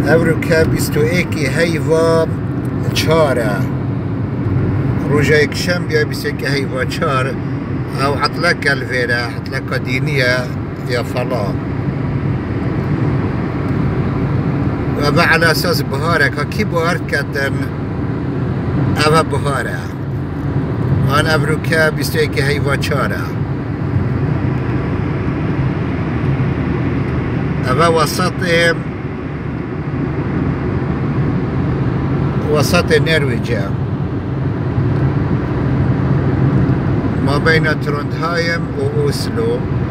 أمریکا 21 هیوا 4 روجا يكشنبه 21 هيوا 4 أو عطلك الفيرا عطلك دينية يا فلا وما على أساس بهارك كي بهار كتن أما بهارة أنا أمريكا 21 هيوا 4 أما وسط النرويج ما بين تروندهايم وأوسلو